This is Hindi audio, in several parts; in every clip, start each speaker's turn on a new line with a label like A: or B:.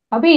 A: अभी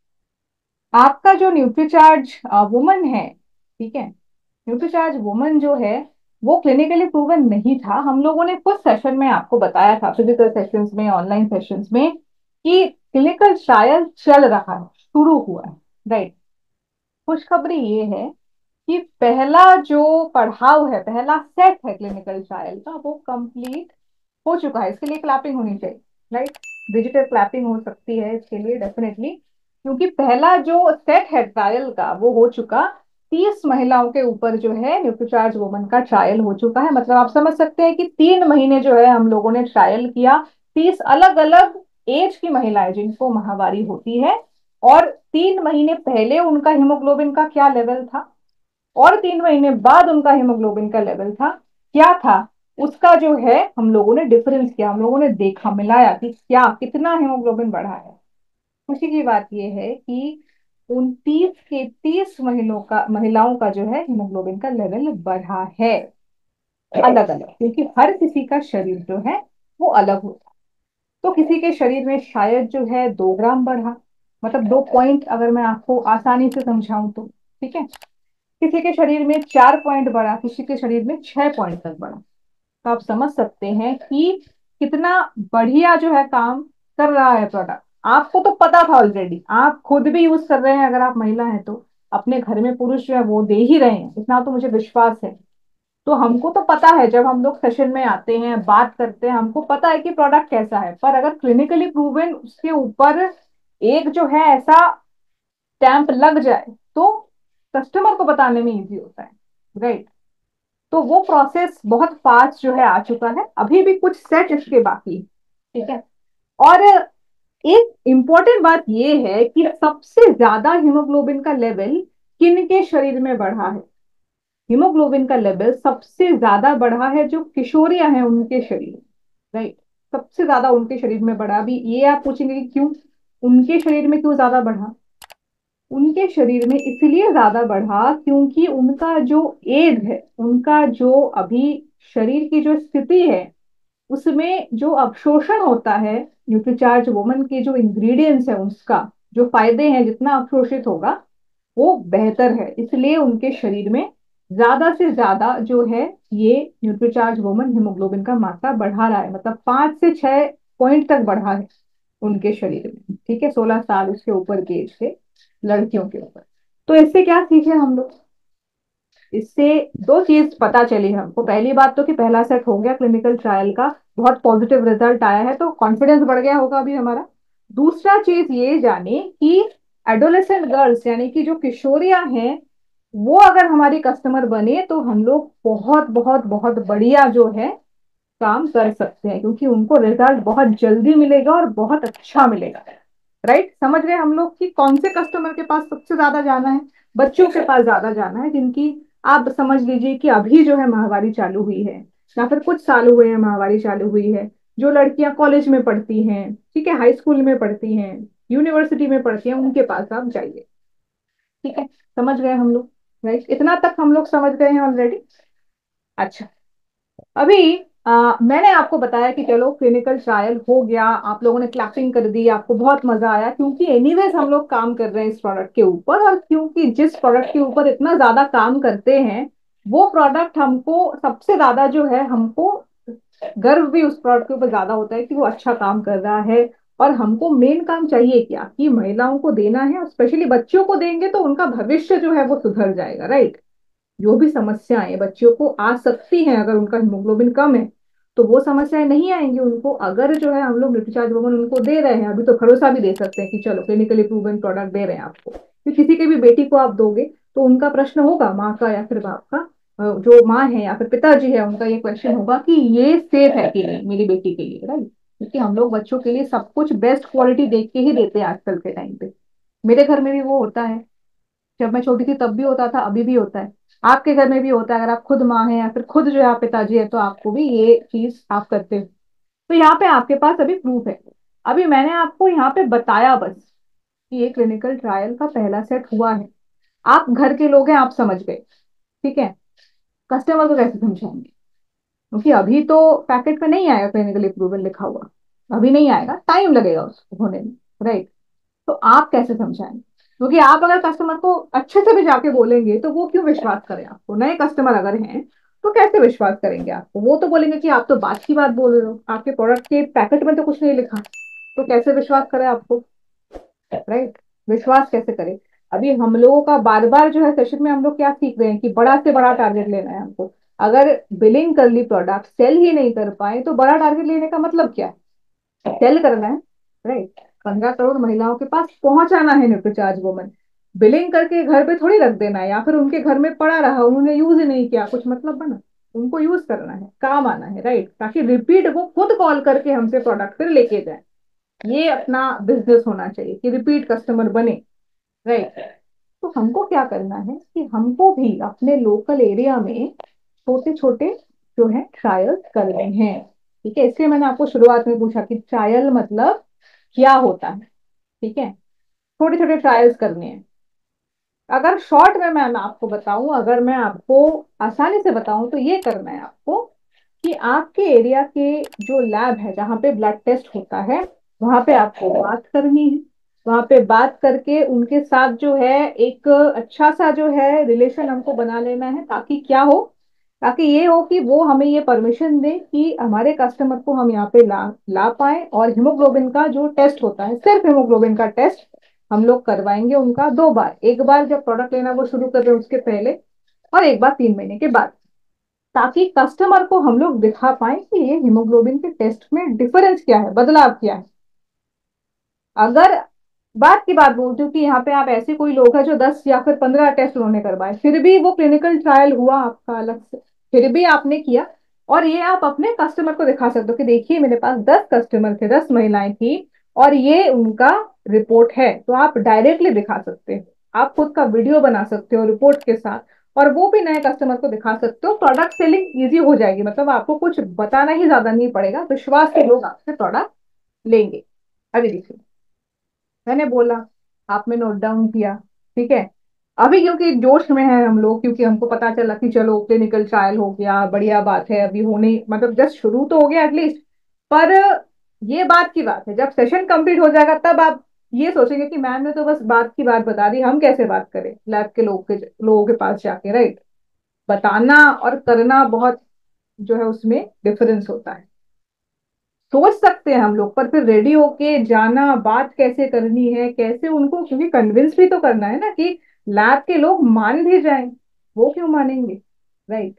A: आपका जो न्यूट्रीचार्ज वुमन है, ठीक है, न्यूट्रीचार्ज वुमन जो है वो क्लिनिकली प्रूवन नहीं था। हम लोगों ने कुछ सेशन में आपको बताया था, फिजिकल सेशंस में, ऑनलाइन सेशंस में, कि क्लिनिकल ट्रायल चल रहा है, शुरू हुआ है। राइट। खुशखबरी ये है कि पहला जो पड़ाव है, पहला सेट है क्लिनिकल ट्रायल का, वो कंप्लीट हो चुका है। इसके लिए क्लैपिंग होनी चाहिए। राइट। डिजिटल क्लैपिंग हो सकती है इसके लिए डेफिनेटली, क्योंकि पहला जो सेट है ट्रायल का वो हो चुका। 30 महिलाओं के ऊपर जो है न्यूट्रीचार्ज वुमन का ट्रायल हो चुका है। मतलब आप समझ सकते हैं कि 3 महीने जो है हम लोगों ने ट्रायल किया। 30 अलग अलग एज की महिलाएं जिनको महावारी होती है, और 3 महीने पहले उनका हीमोग्लोबिन का क्या लेवल था, और 3 महीने बाद उनका हीमोग्लोबिन का लेवल था क्या था, उसका जो है हम लोगों ने डिफरेंस किया, हम लोगों ने देखा, मिलाया कि क्या कितना हीमोग्लोबिन बढ़ा है। खुशी की बात यह है कि 29 के 30 महिलाओं का जो है हीमोग्लोबिन का लेवल बढ़ा है। अलग अलग, क्योंकि हर किसी का शरीर जो है वो अलग होता है। तो किसी के शरीर में शायद जो है 2 ग्राम बढ़ा, मतलब 2 पॉइंट, अगर मैं आपको आसानी से समझाऊं तो। ठीक है। किसी के शरीर में 4 पॉइंट बढ़ा, किसी के शरीर में 6 पॉइंट तक बढ़ा। तो आप समझ सकते हैं कि कितना बढ़िया जो है काम कर रहा है प्रोडक्ट। आपको तो पता था ऑलरेडी, आप खुद भी यूज कर रहे हैं, अगर आप महिला हैं तो अपने घर में पुरुष जो है वो दे ही रहे हैं, इतना तो मुझे विश्वास है। तो हमको तो पता है, जब हम लोग सेशन में आते हैं, बात करते हैं, हमको पता है कि प्रोडक्ट कैसा है। पर अगर क्लिनिकली प्रूवन उसके ऊपर एक जो है ऐसा स्टैंप लग जाए, तो कस्टमर को बताने में इजी होता है। राइट। तो वो प्रोसेस बहुत फास्ट जो है आ चुका है, अभी भी कुछ सेट इसके बाकी। ठीक है। और एक इंपॉर्टेंट बात ये है कि सबसे ज्यादा हीमोग्लोबिन का लेवल किन के शरीर में बढ़ा है। हीमोग्लोबिन का लेवल सबसे ज्यादा बढ़ा है जो किशोरियां हैं उनके शरीर में। राइट। सबसे ज्यादा उनके शरीर में बढ़ा। अभी ये आप पूछेंगे कि क्यों, उनके शरीर में क्यों ज्यादा बढ़ा। उनके शरीर में इसलिए ज्यादा बढ़ा क्योंकि उनका जो एज है, उनका जो अभी शरीर की जो स्थिति है, उसमें जो अवशोषण होता है, न्यूट्रीचार्ज वुमन के जो इंग्रेडिएंट्स है उसका जो फायदे हैं, जितना अवशोषित होगा वो बेहतर है। इसलिए उनके शरीर में ज्यादा से ज्यादा जो है ये न्यूट्रीचार्ज वुमन हीमोग्लोबिन का मात्रा बढ़ा रहा है। मतलब 5 से 6 पॉइंट तक बढ़ा है उनके शरीर में। ठीक है। 16 साल उसके ऊपर के एज के लड़कियों के ऊपर। तो इससे क्या सीखे हम लोग, इससे दो चीज पता चली हमको। पहली बात तो कि पहला सेट हो गया क्लिनिकल ट्रायल का, बहुत पॉजिटिव रिजल्ट आया है, तो कॉन्फिडेंस बढ़ गया होगा अभी हमारा। दूसरा चीज ये जाने कि एडोलेसेंट गर्ल्स यानी कि जो किशोरियां हैं, वो अगर हमारी कस्टमर बने तो हम लोग बहुत बहुत बहुत बढ़िया जो है काम कर सकते हैं, क्योंकि उनको रिजल्ट बहुत जल्दी मिलेगा और बहुत अच्छा मिलेगा। राइट। समझ गए हम लोग कि कौन से कस्टमर के पास सबसे ज्यादा जाना है। बच्चों के पास ज्यादा जाना है, जिनकी आप समझ लीजिए कि अभी जो है माहवारी चालू हुई है, या फिर कुछ साल हुए हैं माहवारी चालू हुई है। जो लड़कियां कॉलेज में पढ़ती हैं, ठीक है, हाई स्कूल में पढ़ती हैं, यूनिवर्सिटी में पढ़ती हैं, उनके पास आप जाइए। ठीक है। समझ गए हम लोग। राइट। इतना तक हम लोग समझ गए हैं ऑलरेडी। अच्छा। अभी मैंने आपको बताया कि चलो क्लिनिकल ट्रायल हो गया, आप लोगों ने क्लैपिंग कर दी, आपको बहुत मजा आया, क्योंकि एनीवेज हम लोग काम कर रहे हैं इस प्रोडक्ट के ऊपर, और क्योंकि जिस प्रोडक्ट के ऊपर इतना ज्यादा काम करते हैं, वो प्रोडक्ट हमको सबसे ज्यादा जो है, हमको गर्व भी उस प्रोडक्ट के ऊपर ज्यादा होता है कि वो अच्छा काम कर रहा है। और हमको मेन काम चाहिए क्या, कि महिलाओं को देना है, और स्पेशली बच्चों को देंगे तो उनका भविष्य जो है वो सुधर जाएगा। राइट। जो भी समस्याएं बच्चियों को आ सकती हैं अगर उनका हीमोग्लोबिन कम है, तो वो समस्याएं नहीं आएंगी उनको, अगर जो है हम लोग न्यूट्रीचार्ज वुमन उनको दे रहे हैं। अभी तो भरोसा भी दे सकते हैं कि चलो क्लिनिकली प्रूवन प्रोडक्ट दे रहे हैं आपको, कि किसी की भी बेटी को आप दोगे तो उनका प्रश्न होगा, माँ का या फिर बाप का, जो माँ है या फिर पिताजी है, उनका ये क्वेश्चन होगा कि ये सेफ है कि नहीं मेरी बेटी के लिए। राइट। क्योंकि हम लोग बच्चों के लिए सब कुछ बेस्ट क्वालिटी देख के ही देते हैं आजकल के टाइम पे। मेरे घर में भी वो होता है, जब मैं छोटी थी तब भी होता था, अभी भी होता है, आपके घर में भी होता है। अगर आप खुद माँ हैं या फिर खुद जो है आप पिताजी है, तो आपको भी ये चीज आप करते हो। तो यहाँ पे आपके पास अभी प्रूफ है। अभी मैंने आपको यहाँ पे बताया बस कि ये क्लिनिकल ट्रायल का पहला सेट हुआ है। आप घर के लोग हैं, आप समझ गए। ठीक है। कस्टमर को कैसे समझाएंगे, क्योंकि अभी तो पैकेट पे नहीं आएगा क्लिनिकल अप्रूवल लिखा हुआ, अभी नहीं आएगा, टाइम लगेगा उसको होने में। राइट। तो आप कैसे समझाएंगे? क्योंकि आप अगर कस्टमर को अच्छे से भी जाके बोलेंगे तो वो क्यों विश्वास करें आपको? नए कस्टमर अगर हैं तो कैसे विश्वास करेंगे आपको? वो तो बोलेंगे कि आप तो बात की बात बोल रहे हो, आपके प्रोडक्ट के पैकेट में तो कुछ नहीं लिखा, तो कैसे विश्वास करें आपको? राइट? विश्वास कैसे करें? अभी हम लोगों का बार बार जो है सेशन में हम लोग क्या सीख रहे हैं कि बड़ा से बड़ा टारगेट लेना है हमको। अगर बिलिंग कर ली, प्रोडक्ट सेल ही नहीं कर पाए, तो बड़ा टारगेट लेने का मतलब क्या है? सेल करना है। राइट? 15 करोड़ महिलाओं के पास पहुंचाना है न्यूट्रीचार्ज वुमन। बिलिंग करके घर पे थोड़ी रख देना है, या फिर उनके घर में पड़ा रहा, उन्होंने यूज ही नहीं किया, कुछ मतलब बना? उनको यूज करना है, काम आना है। राइट? ताकि रिपीट वो खुद कॉल करके हमसे प्रोडक्ट फिर लेके जाए। ये अपना बिजनेस होना चाहिए कि रिपीट कस्टमर बने। राइट? तो हमको क्या करना है कि हमको भी अपने लोकल एरिया में छोटे छोटे जो है ट्रायल्स करने हैं। ठीक है? इसलिए मैंने आपको शुरुआत में पूछा कि ट्रायल मतलब क्या होता है। ठीक है? छोटे छोटे ट्रायल्स करने हैं। अगर शॉर्ट में मैं आपको बताऊं, अगर मैं आपको आसानी से बताऊं, तो ये करना है आपको कि आपके एरिया के जो लैब है जहाँ पे ब्लड टेस्ट होता है, वहां पे आपको बात करनी है। वहां पे बात करके उनके साथ जो है एक अच्छा सा जो है रिलेशन हमको बना लेना है, ताकि क्या हो, ताकि ये हो कि वो हमें ये परमिशन दे कि हमारे कस्टमर को हम यहाँ पे ला ला पाए। और हीमोग्लोबिन का जो टेस्ट होता है, सिर्फ हीमोग्लोबिन का टेस्ट हम लोग करवाएंगे उनका 2 बार, एक बार जब प्रोडक्ट लेना वो शुरू कर रहे हैं उसके पहले, और एक बार 3 महीने के बाद, ताकि कस्टमर को हम लोग दिखा पाए कि ये हीमोग्लोबिन के टेस्ट में डिफरेंस क्या है, बदलाव क्या है। अगर बात की बात बोलती हूँ कि यहाँ पे आप ऐसे कोई लोग हैं जो 10 या फिर 15 टेस्ट उन्होंने करवाए, फिर भी वो क्लिनिकल ट्रायल हुआ आपका अलग से, फिर भी आपने किया, और ये आप अपने कस्टमर को दिखा सकते हो कि देखिए मेरे पास 10 कस्टमर थे, 10 महिलाएं थी, और ये उनका रिपोर्ट है। तो आप डायरेक्टली दिखा सकते हो, आप खुद का वीडियो बना सकते हो रिपोर्ट के साथ, और वो भी नए कस्टमर को दिखा सकते हो। प्रोडक्ट सेलिंग इजी हो जाएगी, मतलब आपको कुछ बताना ही ज्यादा नहीं पड़ेगा, विश्वास के लोग आपसे प्रोडक्ट लेंगे। अभी देखिए, मैंने बोला, आपने नोट डाउन किया। ठीक है? अभी क्योंकि जोश में है हम लोग, क्योंकि हमको पता चला कि चलो क्लिनिकल ट्रायल हो गया, बढ़िया बात है, अभी होने मतलब जस्ट शुरू तो हो गया एटलीस्ट। पर ये बात की बात है, जब सेशन कंप्लीट हो जाएगा तब आप ये सोचेंगे कि मैम ने तो बस बात की बात बता दी, हम कैसे बात करें लैब के लोगों के पास जाके। राइट? बताना और करना बहुत जो है उसमें डिफरेंस होता है। सोच सकते हैं हम लोग, पर फिर रेडी होके जाना, बात कैसे करनी है, कैसे उनको, क्योंकि कन्विंस भी तो करना है ना कि लैब के लोग मान भी जाएं। वो क्यों मानेंगे? राइट?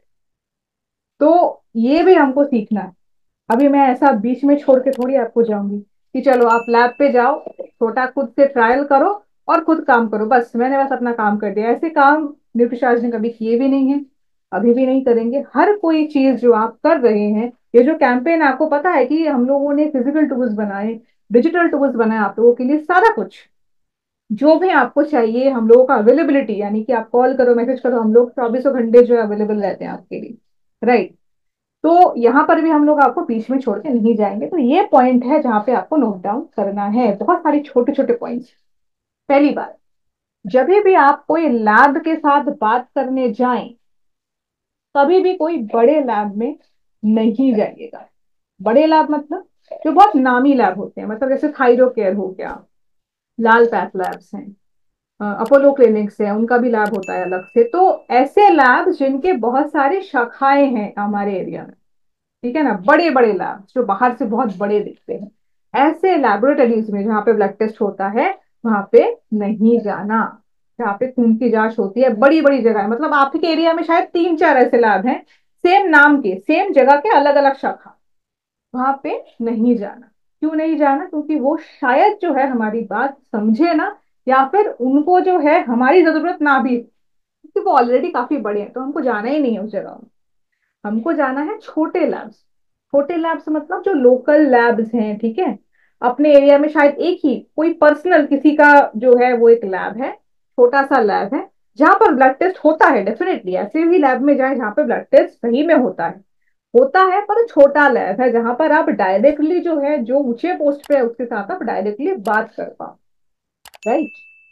A: तो ये भी हमको सीखना है। अभी मैं ऐसा बीच में छोड़ के थोड़ी आपको जाऊंगी कि चलो आप लैब पे जाओ, छोटा खुद से ट्रायल करो और खुद काम करो, बस मैंने बस अपना काम कर दिया। ऐसे काम न्यूट्रीशार्ज ने कभी किए भी नहीं है, अभी भी नहीं करेंगे। हर कोई चीज जो आप कर रहे हैं, ये जो कैंपेन, आपको पता है कि हम लोगों ने फिजिकल टूल्स बनाए, डिजिटल टूल्स बनाए आप लोगों के लिए, सारा कुछ जो भी आपको चाहिए हम लोगों का अवेलेबिलिटी, यानी कि आप कॉल करो, मैसेज करो, हम लोग 24 घंटे जो है अवेलेबल रहते हैं आपके लिए। राइट? तो यहाँ पर भी हम लोग आपको बीच में छोड़ के नहीं जाएंगे। तो ये पॉइंट है जहाँ पे आपको नोट डाउन करना है, बहुत सारे छोटे छोटे पॉइंट्स। पहली बात, जब भी आप कोई लैब के साथ बात करने जाएं, कभी भी कोई बड़े लैब में नहीं जाइएगा। बड़े लैब मतलब जो बहुत नामी लैब होते हैं, मतलब जैसे थायरो केयर हो गया, लाल पैथ लैब्स हैं, अपोलो क्लिनिक्स है, उनका भी लैब होता है अलग से। तो ऐसे लैब जिनके बहुत सारी शाखाएं हैं हमारे एरिया में, ठीक है ना, बड़े बड़े लैब जो बाहर से बहुत बड़े दिखते हैं, ऐसे लैबोरेटरीज में जहाँ पे ब्लड टेस्ट होता है, वहां पे नहीं जाना। जहाँ पे खून की जांच होती है, बड़ी बड़ी जगह है, मतलब आपके एरिया में शायद 3-4 ऐसे लैब हैं, सेम नाम के, सेम जगह के, अलग अलग शाखा, वहां पे नहीं जाना। क्यों नहीं जाना? क्योंकि वो शायद जो है हमारी बात समझे ना, या फिर उनको जो है हमारी जरूरत ना भी हो, क्योंकि वो ऑलरेडी काफी बड़े हैं, तो हमको जाना ही नहीं है उस जगह में। हमको जाना है छोटे लैब्स। छोटे लैब्स मतलब जो लोकल लैब्स हैं, ठीक है, अपने एरिया में शायद एक ही कोई पर्सनल किसी का जो है वो एक लैब है, छोटा सा लैब है, जहां पर ब्लड टेस्ट होता है। डेफिनेटली ऐसे भी लैब में जाए जहां पर ब्लड टेस्ट सही में होता है, पर छोटा लैब है जहां पर आप डायरेक्टली जो है, जो ऊंचे पोस्ट पे है उसके साथ आप डायरेक्टली बात कर पाओ। राइट?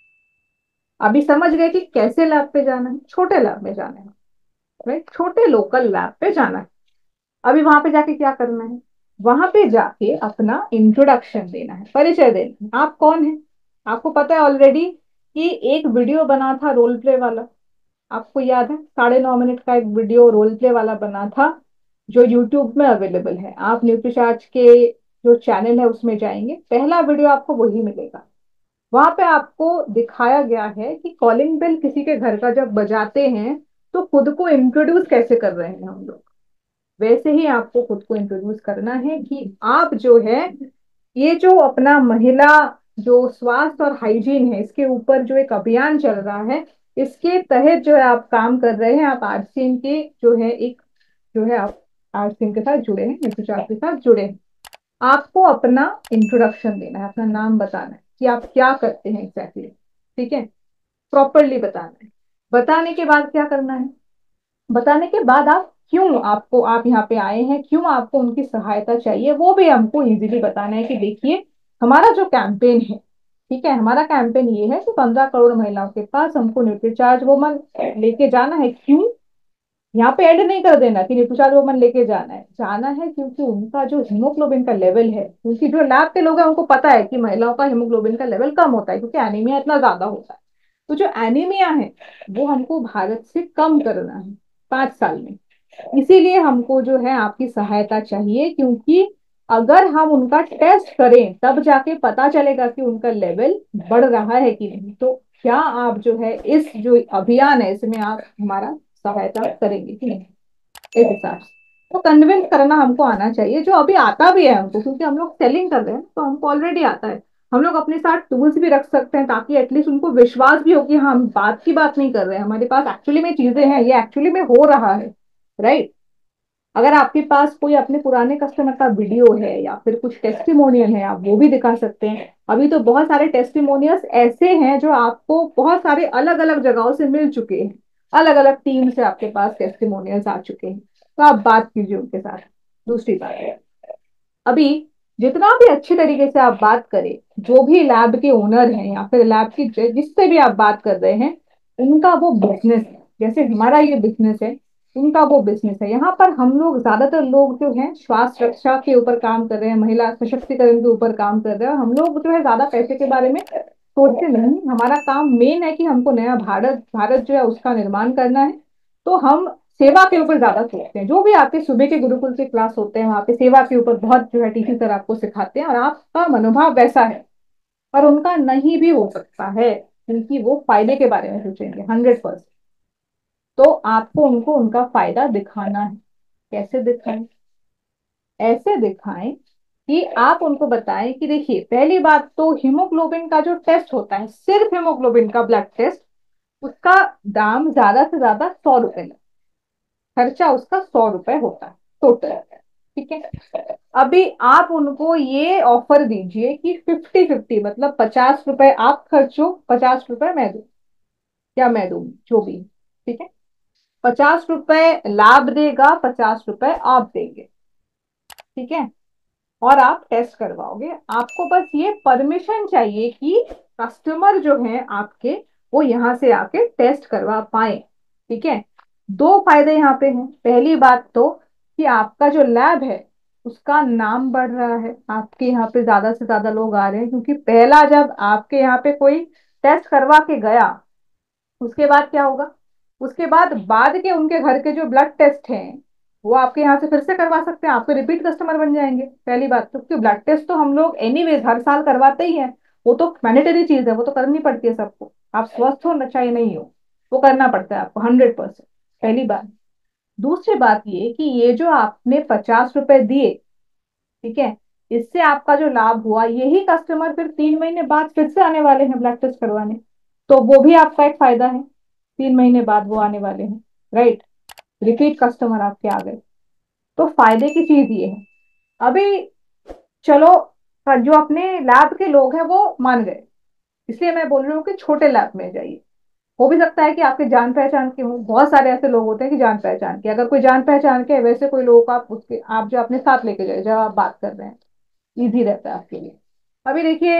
A: अभी समझ गए कि कैसे लैब पे जाना है? छोटे लैब में जाना है। राइट? छोटे लोकल लैब पे जाना है। अभी वहां पे जाके क्या करना है? वहां पे जाके अपना इंट्रोडक्शन देना है, परिचय देना है, आप कौन है, आपको पता है ऑलरेडी कि एक वीडियो बना था रोल प्ले वाला, आपको याद है? 9.5 मिनट का एक वीडियो रोल प्ले वाला बना था, जो यूट्यूब में अवेलेबल है। आप न्यूट्रीचार्ज के जो चैनल है उसमें जाएंगे, पहला वीडियो आपको वही मिलेगा। वहां पे आपको दिखाया गया है कि कॉलिंग बेल किसी के घर का जब बजाते हैं तो खुद को इंट्रोड्यूस कैसे कर रहे हैं हम लोग। वैसे ही आपको खुद को इंट्रोड्यूस करना है कि आप जो है, ये जो अपना महिला जो स्वास्थ्य और हाइजीन है, इसके ऊपर जो एक अभियान चल रहा है, इसके तहत जो है आप काम कर रहे हैं। आप आरसीएम के जो है एक जो है आप आरसीएम के साथ जुड़े हैं, न्यूट्रीचार्ज के साथ जुड़े हैं। आपको अपना इंट्रोडक्शन देना है, अपना नाम बताना है कि आप क्या करते हैं एग्जैक्टली, ठीक है? प्रॉपरली बताना है। बताने के बाद क्या करना है? बताने के बाद आप क्यों, आपको आप यहाँ पे आए हैं, क्यों आपको उनकी सहायता चाहिए, वो भी हमको इजीली बताना है कि देखिए हमारा जो कैंपेन है, ठीक है, हमारा कैंपेन ये है कि 15 करोड़ महिलाओं के पास हमको न्यूट्रीचार्ज वुमन लेके जाना है। क्यों? यहाँ पे एड नहीं कर देना कि न्यूट्रीचार्ज वुमन लेके जाना है, जाना है क्योंकि उनका जो हीमोग्लोबिन का लेवल है, क्योंकि जो लैब के लोग हैं उनको पता है कि महिलाओं का हीमोग्लोबिन का लेवल कम होता है क्योंकि एनीमिया इतना ज्यादा होता है। तो जो एनीमिया है वो हमको भारत से कम करना है 5 साल में। इसीलिए हमको जो है आपकी सहायता चाहिए, क्योंकि अगर हम उनका टेस्ट करें तब जाके पता चलेगा कि उनका लेवल बढ़ रहा है कि नहीं। तो क्या आप जो है इस जो अभियान है इसमें आप हमारा सहायता करेंगे कि नहीं, इस हिसाब से। तो कन्विंस करना हमको आना चाहिए, जो अभी आता भी है हमको, क्योंकि हम लोग सेलिंग कर रहे हैं तो हमको ऑलरेडी आता है। हम लोग अपने साथ टूल्स भी रख सकते हैं ताकि एटलीस्ट उनको विश्वास भी हो कि हाँ, हम बात की बात नहीं कर रहे हैं, हमारे पास एक्चुअली में चीजें हैं, ये एक्चुअली में हो रहा है। राइट? अगर आपके पास कोई अपने पुराने कस्टमर का वीडियो है या फिर कुछ टेस्टिमोनियल है, आप वो भी दिखा सकते हैं। अभी तो बहुत सारे टेस्टिमोनियल्स ऐसे हैं जो आपको बहुत सारे अलग अलग जगहों से मिल चुके हैं, अलग अलग टीम से आपके पास टेस्टिमोनियल्स आ चुके हैं, तो आप बात कीजिए उनके साथ। दूसरी बात है, अभी जितना भी अच्छे तरीके से आप बात करें, जो भी लैब के ओनर हैं या फिर लैब की जिससे भी आप बात कर रहे हैं, उनका वो बिजनेस है, जैसे हमारा ये बिजनेस है, उनका वो बिजनेस है। यहाँ पर हम लोग ज्यादातर लोग जो हैं स्वास्थ्य रक्षा के ऊपर काम कर रहे हैं, महिला सशक्तिकरण के ऊपर काम कर रहे हैं, और हम लोग जो है ज्यादा पैसे के बारे में सोचते नहीं। हमारा काम मेन है कि हमको नया भारत भारत जो है उसका निर्माण करना है। तो हम सेवा के ऊपर ज्यादा सोचते हैं। जो भी आपके सुबह के गुरुकुल के क्लास होते हैं वहां पे सेवा के ऊपर बहुत जो है टीचर सर आपको सिखाते हैं, और आपका मनोभाव वैसा है। और उनका नहीं भी हो सकता है, क्योंकि वो फायदे के बारे में सोचेंगे 100%। तो आपको उनको उनका फायदा दिखाना है। कैसे दिखाएं? ऐसे दिखाएं कि आप उनको बताएं कि देखिए, पहली बात तो हीमोग्लोबिन का जो टेस्ट होता है, सिर्फ हीमोग्लोबिन का ब्लड टेस्ट, उसका दाम ज्यादा से ज्यादा 100 रुपए, खर्चा उसका 100 रुपए होता है टोटल। ठीक है? अभी आप उनको ये ऑफर दीजिए कि 50-50, मतलब 50 रुपए आप खर्चो, 50 रुपए मैं दूं, या मैं दूंगी जो भी। ठीक है? 50 रुपए लाभ देगा, 50 रुपए आप देंगे। ठीक है? और आप टेस्ट करवाओगे। आपको बस ये परमिशन चाहिए कि कस्टमर जो है आपके, वो यहाँ से आके टेस्ट करवा पाए। ठीक है? दो फायदे यहाँ पे हैं। पहली बात तो कि आपका जो लैब है उसका नाम बढ़ रहा है, आपके यहाँ पे ज्यादा से ज्यादा लोग आ रहे हैं, क्योंकि पहला जब आपके यहाँ पे कोई टेस्ट करवा के गया, उसके बाद क्या होगा? उसके बाद बाद के उनके घर के जो ब्लड टेस्ट हैं वो आपके यहाँ से फिर से करवा सकते हैं, आपके रिपीट कस्टमर बन जाएंगे। पहली बात तो, क्योंकि ब्लड टेस्ट तो हम लोग एनीवेज हर साल करवाते ही हैं, वो तो मैंडेटरी चीज है, वो तो करनी पड़ती है सबको। आप स्वस्थ हो न चाहे नहीं हो, वो करना पड़ता है आपको 100%। पहली बात। दूसरी बात ये कि ये जो आपने 50 रुपए दिए, ठीक है, इससे आपका जो लाभ हुआ, यही कस्टमर फिर 3 महीने बाद फिर से आने वाले हैं ब्लड टेस्ट करवाने, तो वो भी आपका एक फायदा है। 3 महीने बाद वो आने वाले हैं। राइट? रिपीट कस्टमर आपके आ गए। तो फायदे की चीज ये है। अभी चलो, पर जो अपने लैब के लोग हैं वो मान गए, इसलिए मैं बोल रही हूँ कि छोटे लैब में जाइए। हो भी सकता है कि आपके जान पहचान के हो, बहुत सारे ऐसे लोग होते हैं कि जान पहचान के, अगर कोई जान पहचान के है, वैसे कोई लोग आप उसके आप जो अपने साथ लेके जाए जब आप बात कर रहे हैं, इजी रहता है आपके लिए। अभी देखिए,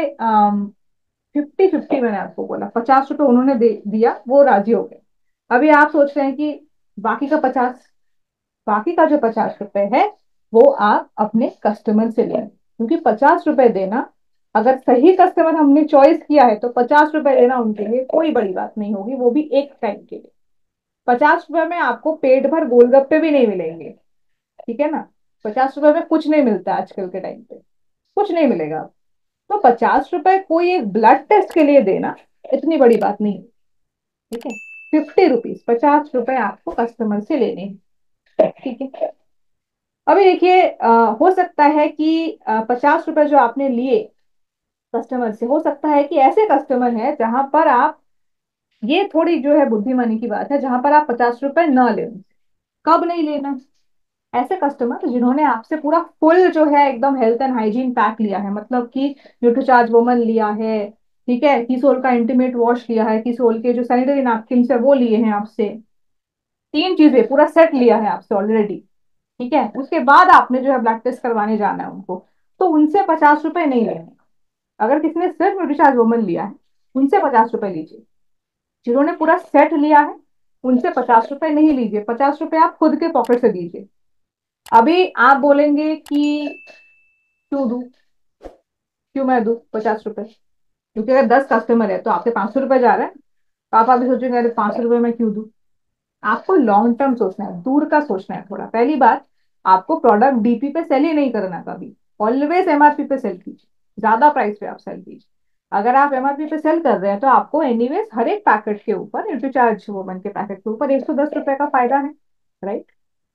A: 50-50 मैंने आपको बोला, 50 रुपए उन्होंने दिया, वो राजी हो गए। अभी आप सोच रहे हैं कि बाकी का 50, बाकी का जो 50 रुपए है वो आप अपने कस्टमर से लें, क्योंकि 50 रुपए देना अगर सही कस्टमर हमने चॉइस किया है तो 50 रुपए लेना उनके लिए कोई बड़ी बात नहीं होगी, वो भी एक टाइम के लिए। 50 रुपए में आपको पेट भर गोलगप्पे भी नहीं मिलेंगे, ठीक है ना। 50 रुपए में कुछ नहीं मिलता आजकल के टाइम पे, कुछ नहीं मिलेगा। तो 50 रुपए कोई एक ब्लड टेस्ट के लिए देना इतनी बड़ी बात नहीं है, ठीक है। 50 रुपीज, 50 रुपए आपको कस्टमर से लेने हैं, ठीक है। अभी देखिए, हो सकता है कि 50 रुपए जो आपने लिए कस्टमर से, हो सकता है कि ऐसे कस्टमर है जहां पर आप, ये थोड़ी जो है बुद्धिमानी की बात है, जहां पर आप 50 रुपए न लें। कब नहीं लेना? ऐसे कस्टमर जिन्होंने आपसे पूरा फुल जो है एकदम हेल्थ एंड हाइजीन पैक लिया है, मतलब कि न्यूट्रीचार्ज वुमन लिया है, ठीक है, किसोल का इंटीमेट वॉश लिया है, किसोल के जो सैनिटरी नैपकिन है वो लिए हैं आपसे, 3 चीजें पूरा सेट लिया है आपसे ऑलरेडी, ठीक है। उसके बाद आपने जो है ब्लड टेस्ट करवाने जाना है उनको, तो उनसे 50 रुपए नहीं लेने। अगर किसी ने सिर्फ न्यूट्रीचार्ज वुमन लिया है, उनसे 50 रुपए लीजिए। जिन्होंने पूरा सेट लिया है उनसे 50 रुपए नहीं लीजिए, 50 रुपए आप खुद के पॉकेट से दीजिए। अभी आप बोलेंगे कि क्यों दूं, क्यों मैं दूं 50 रुपए? क्योंकि अगर 10 कस्टमर है तो आपके 500 रुपए जा रहे हैं, तो आप अभी सोचेंगे अरे 500 रुपए मैं क्यों दूं। आपको लॉन्ग टर्म सोचना है, दूर का सोचना है थोड़ा। पहली बात, आपको प्रोडक्ट डीपी पे सेल ही नहीं करना कभी, ऑलवेज एमआरपी पे सेल कीजिए, ज्यादा प्राइस पे आप सेल कीजिए। अगर आप एमआरपी पे सेल कर रहे हैं तो आपको एनीवेज हर एक पैकेट के ऊपर, न्यूट्रीचार्ज वुमन के पैकेट के ऊपर 110 रुपए का फायदा है, राइट।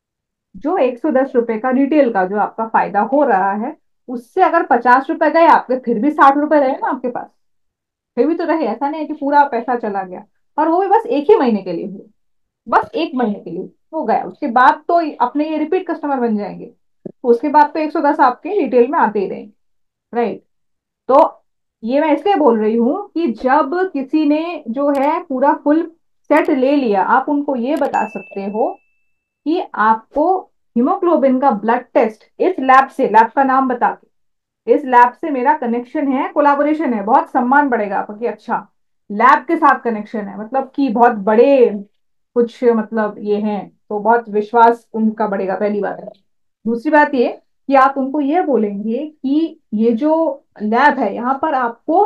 A: जो 110 रुपए का रिटेल का जो आपका फायदा हो रहा है, उससे अगर 50 रुपए गए आपके, फिर भी 60 रुपए रहे ना आपके पास, फिर भी तो रहे। ऐसा नहीं है कि पूरा पैसा चला गया, और वो भी बस एक ही महीने के लिए हुए, बस एक महीने के लिए हो गया। उसके बाद तो अपने ये रिपीट कस्टमर बन जाएंगे, तो उसके बाद तो 110 आपके रिटेल में आते ही रहेंगे, राइट। तो ये मैं इसलिए बोल रही हूँ कि जब किसी ने जो है पूरा फुल सेट ले लिया, आप उनको ये बता सकते हो कि आपको हीमोग्लोबिन का ब्लड टेस्ट इस लैब से, लैब का नाम बता के, इस लैब से मेरा कनेक्शन है, कोलाबोरेशन है, बहुत सम्मान बढ़ेगा आपका कि अच्छा लैब के साथ कनेक्शन है, मतलब कि बहुत बड़े कुछ मतलब ये हैं, तो बहुत विश्वास उनका बढ़ेगा, पहली बात है। दूसरी बात ये कि आप उनको ये बोलेंगे कि ये जो लैब है यहाँ पर आपको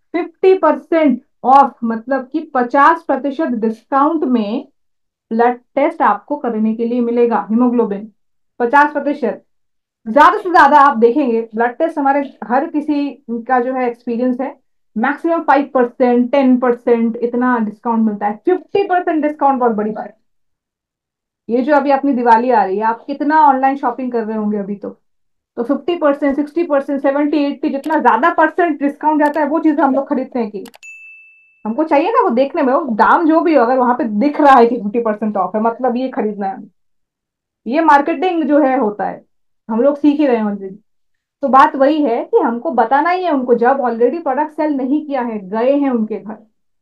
A: 50% ऑफ, मतलब कि 50% डिस्काउंट में ब्लड टेस्ट आपको करने के लिए मिलेगा, हीमोग्लोबिन 50%। ज्यादा से ज्यादा आप देखेंगे ब्लड टेस्ट हमारे हर किसी का जो है एक्सपीरियंस है, मैक्सिमम 5%, 10% इतना डिस्काउंट मिलता है। 50% डिस्काउंट बहुत बड़ी बात है। ये जो अभी अपनी दिवाली आ रही है, आप कितना ऑनलाइन शॉपिंग कर रहे होंगे अभी तो 50%, 60%, 70, 80, जितना ज्यादा परसेंट डिस्काउंट जाता है वो चीज हम लोग खरीदते हैं कि हमको चाहिए ना, वो देखने में, वो दाम जो भी हो, अगर वहां पे दिख रहा है कि 50% ऑफ है, मतलब ये खरीदना है। ये मार्केटिंग जो है होता है, हम लोग सीख ही रहे हैं ऑलरेडी। तो बात वही है कि हमको बताना ही है उनको, जब ऑलरेडी प्रोडक्ट सेल नहीं किया है, गए हैं उनके घर,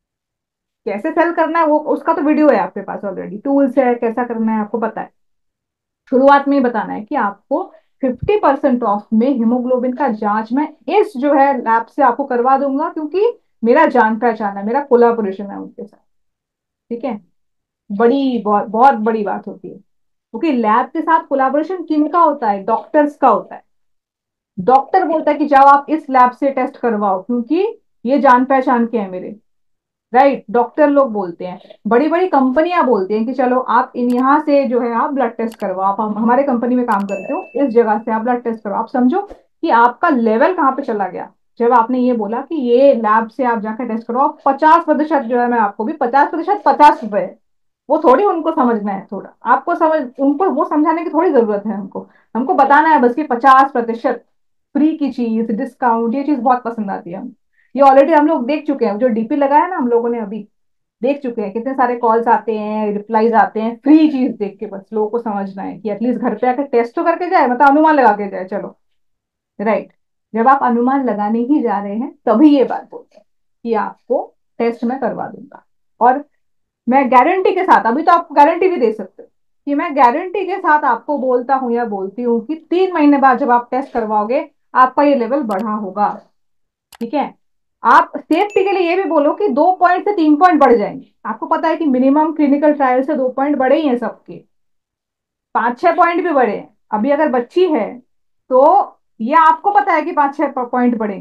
A: कैसे सेल करना है वो, उसका तो वीडियो है आपके पास ऑलरेडी, टूल्स है कैसा करना है आपको पता है। शुरुआत में ही बताना है कि आपको 50% ऑफ में हीमोग्लोबिन का जांच मैं इस जो है लैब से आपको करवा दूंगा, क्योंकि मेरा जान पहचान है, मेरा कोलाबोरेशन है उनके साथ, ठीक है। बड़ी बहुत बहुत बड़ी बात होती है, क्योंकि लैब के साथ कोलाबोरेशन किनका होता है? डॉक्टर्स का होता है। डॉक्टर बोलता है कि जाओ आप इस लैब से टेस्ट करवाओ, क्योंकि ये जान पहचान के हैं मेरे, राइट। डॉक्टर लोग बोलते हैं, बड़ी बड़ी कंपनियां बोलती हैं कि चलो आप इन यहाँ से जो है आप ब्लड टेस्ट करवाओ, आप हमारे कंपनी में काम करते हो, इस जगह से आप ब्लड टेस्ट करवाओ। आप समझो कि आपका लेवल कहाँ पे चला गया, जब आपने ये बोला कि ये लैब से आप जाकर टेस्ट करवाओ। 50% जो है, मैं आपको भी 50%, 50 रुपए, वो थोड़ी उनको समझना है, थोड़ा आपको समझ, उनको वो समझाने की थोड़ी जरूरत है हमको। हमको बताना है बस कि 50% फ्री की चीज, डिस्काउंट, ये चीज बहुत पसंद आती है हम। ये ऑलरेडी हम लोग देख चुके हैं, जो डीपी लगाया ना हम लोगों ने अभी, देख चुके हैं कितने सारे कॉल्स आते हैं, रिप्लाईज आते हैं, फ्री चीज देख के। बस लोगों को समझना है कि एटलीस्ट घर पे आकर टेस्ट तो करके जाए, मतलब अनुमान लगा के जाए, चलो, राइट। जब आप अनुमान लगाने ही जा रहे हैं तभी ये बात बोलते हैं कि आपको टेस्ट मैं करवा दूंगा। और मैं गारंटी के साथ, अभी तो आपको गारंटी भी दे सकते हो कि मैं गारंटी के साथ आपको बोलता हूँ या बोलती हूँ कि 3 महीने बाद जब आप टेस्ट करवाओगे, आपका ये लेवल बढ़ा होगा, ठीक है। आप सेफ्टी के लिए ये भी बोलो कि 2 पॉइंट से 3 पॉइंट बढ़ जाएंगे। आपको पता है कि मिनिमम क्लिनिकल ट्रायल से 2 पॉइंट बढ़े ही हैं सबके, 5-6 पॉइंट भी बढ़े हैं। अभी अगर बच्ची है तो ये आपको पता है कि 5-6 पॉइंट बढ़ेंगे,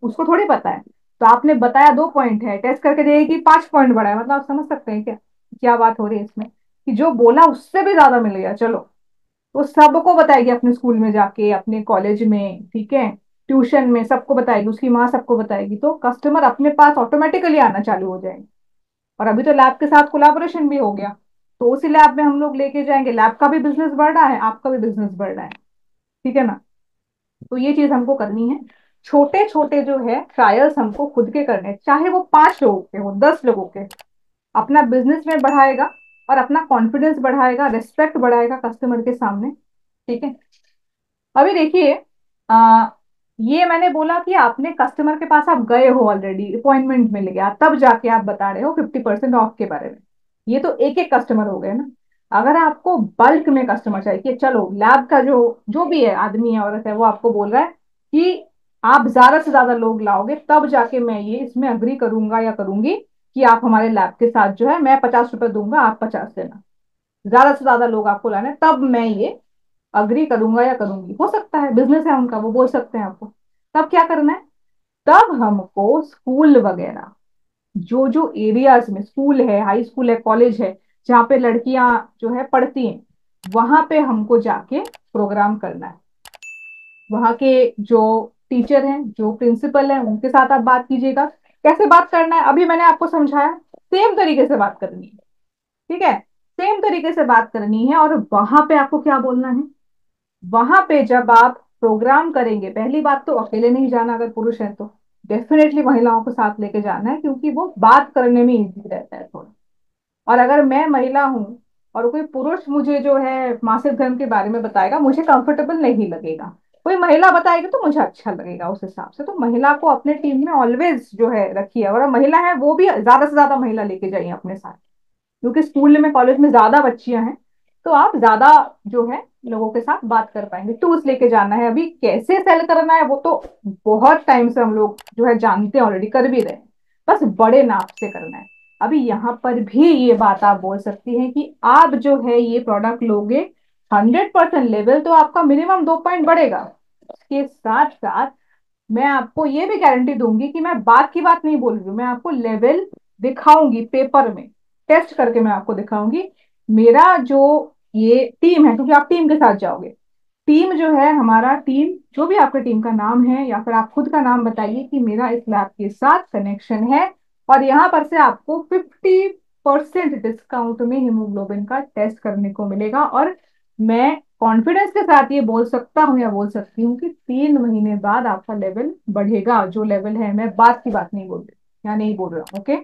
A: उसको थोड़ी पता है। तो आपने बताया 2 पॉइंट है, टेस्ट करके देगी कि 5 पॉइंट बढ़ा है, मतलब आप समझ सकते हैं क्या क्या बात हो रही है इसमें, कि जो बोला उससे भी ज्यादा मिल गया। चलो, तो सबको बताएगी अपने स्कूल में जाके, अपने कॉलेज में, ठीक है, ट्यूशन में, सबको बताएगी, उसकी माँ सबको बताएगी, तो कस्टमर अपने पास ऑटोमेटिकली आना चालू हो जाएंगे। और अभी तो लैब के साथ कोलाबोरेशन भी हो गया, तो उसी लैब में हम लोग लेके जाएंगे, लैब का भी बिजनेस बढ़ रहा है, आपका भी बिजनेस बढ़ रहा है, ठीक है ना। तो ये चीज हमको करनी है। छोटे छोटे जो है ट्रायल्स हमको खुद के करने हैं, चाहे वो 5 लोगों के हो, 10 लोगों के। अपना बिजनेस में बढ़ाएगा, और अपना कॉन्फिडेंस बढ़ाएगा, रिस्पेक्ट बढ़ाएगा कस्टमर के सामने, ठीक है। अभी देखिए, आ, ये मैंने बोला कि आपने कस्टमर के पास आप गए हो ऑलरेडी, अपॉइंटमेंट मिल गया, तब जाके आप बता रहे हो 50% ऑफ के बारे में। ये तो एक एक कस्टमर हो गए ना। अगर आपको बल्क में कस्टमर चाहिए कि चलो लैब का जो जो भी है, आदमी है औरत है, वो आपको बोल रहा है कि आप ज्यादा से ज्यादा लोग लाओगे तब जाके मैं ये इसमें अग्री करूंगा या करूंगी कि आप हमारे लैब के साथ जो है, मैं 50 रुपए दूंगा, आप 50 देना, ज्यादा से ज्यादा लोग आपको लाने हैं, तब मैं ये अग्री करूंगा या करूंगी। हो सकता है बिजनेस है उनका, वो बोल सकते हैं आपको। तब क्या करना है, तब हमको स्कूल वगैरह, जो जो एरियाज में स्कूल है, हाई स्कूल है, कॉलेज है, जहाँ पे लड़कियां जो है पढ़ती हैं, वहां पे हमको जाके प्रोग्राम करना है। वहां के जो टीचर हैं, जो प्रिंसिपल हैं, उनके साथ आप बात कीजिएगा। कैसे बात करना है अभी मैंने आपको समझाया, सेम तरीके से बात करनी है, ठीक है। सेम तरीके से बात करनी है, और वहां पे आपको क्या बोलना है, वहां पे जब आप प्रोग्राम करेंगे, पहली बात तो अकेले नहीं जाना, अगर पुरुष है तो डेफिनेटली महिलाओं को साथ लेके जाना है, क्योंकि वो बात करने में इजी रहता है थोड़ा। और अगर मैं महिला हूं और कोई पुरुष मुझे जो है मासिक धर्म के बारे में बताएगा, मुझे कंफर्टेबल नहीं लगेगा। कोई महिला बताएगी तो मुझे अच्छा लगेगा, उस हिसाब से तो महिला को अपने टीम में ऑलवेज जो है रखिए, और महिला है वो भी ज्यादा से ज्यादा महिला लेके जाइए अपने साथ, क्योंकि स्कूल में कॉलेज में ज्यादा बच्चियां हैं, तो आप ज्यादा जो है लोगों के साथ बात कर पाएंगे। टूल्स लेके जाना है, अभी कैसे सेल करना है वो तो बहुत टाइम से हम लोग जो है जानते हैं, ऑलरेडी कर भी रहे हैं, बस बड़े नाप से करना है। अभी यहाँ पर भी ये बात आप बोल सकती हैं कि आप जो है ये प्रोडक्ट लोगे 100% लेवल, तो आपका मिनिमम 2 पॉइंट बढ़ेगा। इसके साथ साथ मैं आपको ये भी गारंटी दूंगी कि मैं बात की बात नहीं बोल रही हूँ, मैं आपको लेवल दिखाऊंगी पेपर में, टेस्ट करके मैं आपको दिखाऊंगी। मेरा जो ये टीम है, क्योंकि आप टीम के साथ जाओगे, टीम जो है हमारा टीम, जो भी आपके टीम का नाम है, या फिर आप खुद का नाम बताइए कि मेरा इस लैब के साथ कनेक्शन है, और यहाँ पर से आपको 50% डिस्काउंट में हीमोग्लोबिन का टेस्ट करने को मिलेगा। और मैं कॉन्फिडेंस के साथ ये बोल सकता हूँ या बोल सकती हूँ कि 3 महीने बाद आपका लेवल बढ़ेगा, जो लेवल है, मैं बात की बात नहीं बोल रही, या नहीं बोल रहा हूँ, ओके।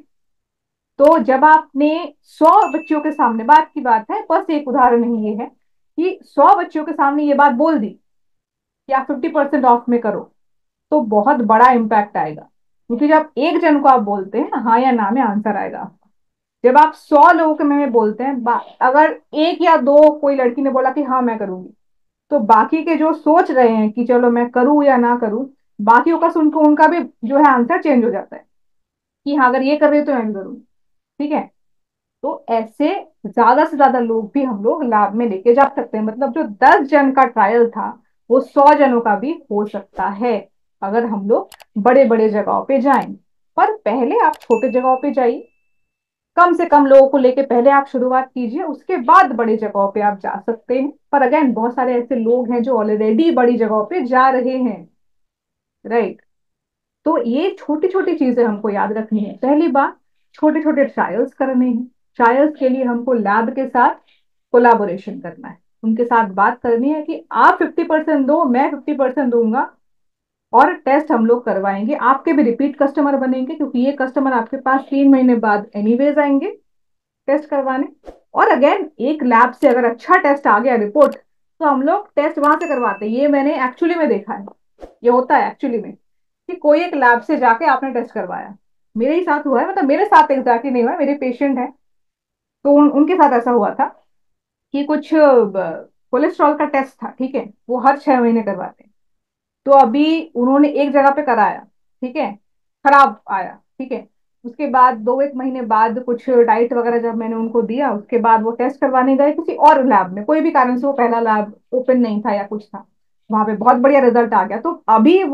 A: तो जब आपने 100 बच्चों के सामने, बात की बात है, बस एक उदाहरण ही ये है कि 100 बच्चों के सामने ये बात बोल दी कि आप 50% ऑफ में करो, तो बहुत बड़ा इम्पैक्ट आएगा। क्योंकि जब एक जन को आप बोलते हैं हाँ या ना में आंसर आएगा, जब आप 100 लोगों के में बोलते हैं, अगर एक या दो कोई लड़की ने बोला कि हाँ मैं करूंगी, तो बाकी के जो सोच रहे हैं कि चलो मैं करूं या ना करूं, बाकियों का सुनकर उनका भी जो है आंसर चेंज हो जाता है कि हाँ अगर ये कर रहे हो तो मैं भी करूंगी, ठीक है। तो ऐसे ज्यादा से ज्यादा लोग भी हम लोग लैब में लेके जा सकते हैं, मतलब जो 10 जन का ट्रायल था वो 100 जनों का भी हो सकता है, अगर हम लोग बड़े बड़े जगहों पे जाएं। पर पहले आप छोटे जगहों पे जाइए, कम से कम लोगों को लेके पहले आप शुरुआत कीजिए, उसके बाद बड़ी जगहों पे आप जा सकते हैं। पर अगेन बहुत सारे ऐसे लोग हैं जो ऑलरेडी बड़ी जगहों पे जा रहे हैं, राइट। तो ये छोटी छोटी चीजें हमको याद रखनी है। पहली बात, छोटे छोटे ट्रायल्स करने हैं। ट्रायल्स के लिए हमको लैब के साथ कोलाबोरेशन करना है, उनके साथ बात करनी है कि आप 50% दो, मैं 50% दूंगा, और टेस्ट हम लोग करवाएंगे, आपके भी रिपीट कस्टमर बनेंगे, क्योंकि ये कस्टमर आपके पास 3 महीने बाद एनीवेज आएंगे टेस्ट करवाने। और अगेन एक लैब से अगर अच्छा टेस्ट आ गया रिपोर्ट, तो हम लोग टेस्ट वहां से करवाते हैं। ये मैंने एक्चुअली में देखा है, ये होता है एक्चुअली में, कि कोई एक लैब से जाके आपने टेस्ट करवाया। मेरे ही साथ हुआ है, मतलब मेरे साथ एग्जैक्टली नहीं हुआ, मेरे पेशेंट है, तो उनके साथ ऐसा हुआ था कि कुछ कोलेस्ट्रॉल का टेस्ट था, ठीक है, वो हर 6 महीने करवाते हैं। तो अभी उन्होंने एक जगह पे कराया, ठीक है, खराब आया, ठीक है। उसके बाद 2 एक महीने बाद कुछ डाइट वगैरह जब मैंने उनको दिया, उसके बाद वो टेस्ट करवाने गए किसी और लैब में, कोई भी कारण से वो पहला लैब ओपन नहीं था या कुछ था, वहां पे बहुत बढ़िया रिजल्ट आ गया। तो अभी वो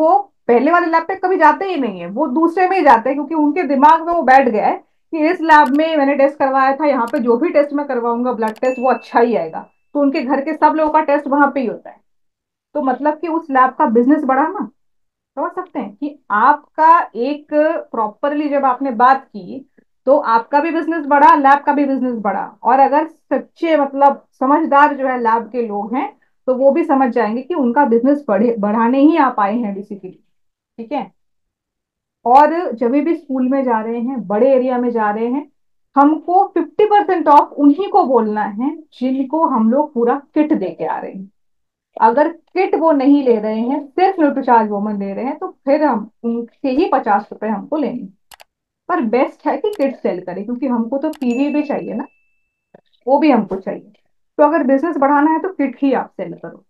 A: पहले वाले लैब पे कभी जाते ही नहीं है, वो दूसरे में ही जाते हैं, क्योंकि उनके दिमाग में वो बैठ गया है कि इस लैब में मैंने टेस्ट करवाया था, यहाँ पे जो भी टेस्ट मैं करवाऊंगा ब्लड टेस्ट वो अच्छा ही आएगा। तो उनके घर के सब लोगों का टेस्ट वहां पे ही होता है। तो मतलब कि उस लैब का बिजनेस बढ़ा ना। समझ सकते हैं कि आपका एक प्रॉपरली जब आपने बात की, तो आपका भी बिजनेस बढ़ा, लैब का भी बिजनेस बढ़ा। और अगर सच्चे मतलब समझदार जो है लैब के लोग हैं, तो वो भी समझ जाएंगे कि उनका बिजनेस बढ़ाने ही आप आए हैं बेसिकली। ठीक है। और जब भी स्कूल में जा रहे हैं, बड़े एरिया में जा रहे हैं, हमको 50% ऑफ उन्हीं को बोलना है जिनको हम लोग पूरा किट दे के आ रहे हैं। अगर किट वो नहीं ले रहे हैं, सिर्फ न्यूट्रीचार्ज वुमन ले रहे हैं, तो फिर हम उनसे ही 50 रुपए हमको लेंगे। पर बेस्ट है कि किट सेल करें, क्योंकि हमको तो पीवी भी चाहिए ना, वो भी हमको चाहिए। तो अगर बिजनेस बढ़ाना है तो किट ही आप सेल करो।